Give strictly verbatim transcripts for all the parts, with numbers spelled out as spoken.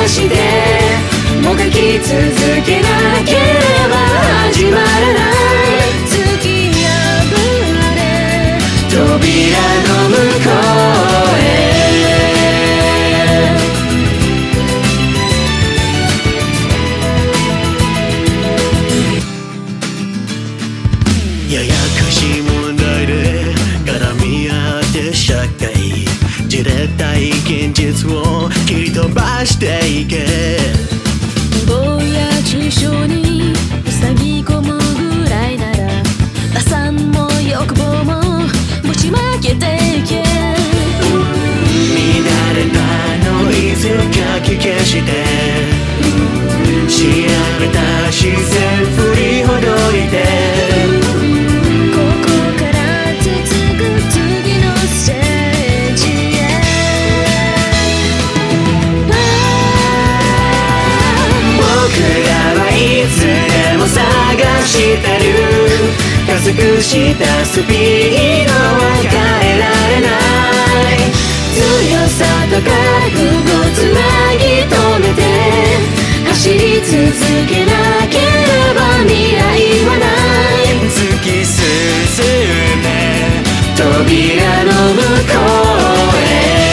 探してもがき続けなければ始まらない突き破れ扉の向こうへややこしい問題で絡み合って社会じれったい現実を切り飛ばしていけぼうや中傷に塞ぎ込むぐらいなら打算も欲望もぶちまけていけ見慣れたノイズかき消して調べた自然振りほどいてしてる加速したスピードは変えられない強さと覚悟つなぎ止めて走り続けなければ未来はない突き進め扉の向こうへ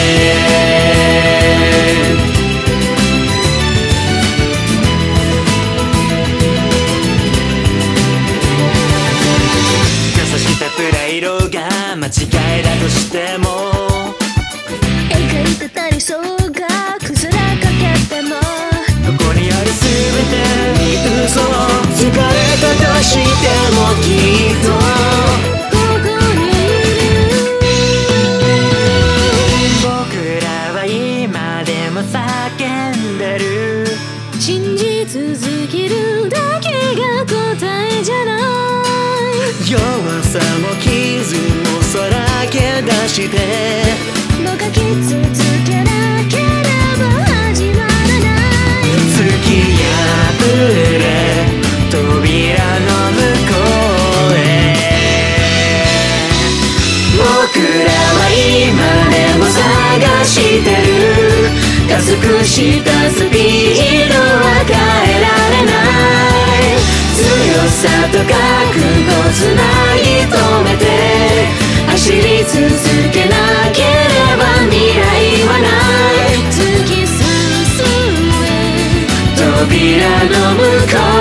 間違いだとしても描いてた理想が崩れかけてもここにある全てに嘘を疲れたとしてもきっとここにいる僕らは今でも叫んでる信じ続けるだけが答えじゃない弱さも傷もさらけ出してもがき続けなければ始まらない突き破れ扉の向こうへ僕らは今でも探してる加速したスピードは変えられない強さと覚悟つなぎ止めて走り続けなければ未来はない突き進め扉の向こう